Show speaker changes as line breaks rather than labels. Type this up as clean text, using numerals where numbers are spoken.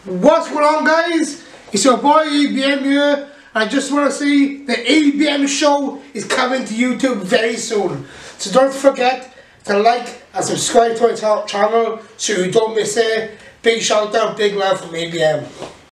What's going on, guys? It's your boy EBM here. I just want to say the EBM show is coming to YouTube very soon. So don't forget to like and subscribe to our channel so you don't miss it. Big shout out, big love from EBM.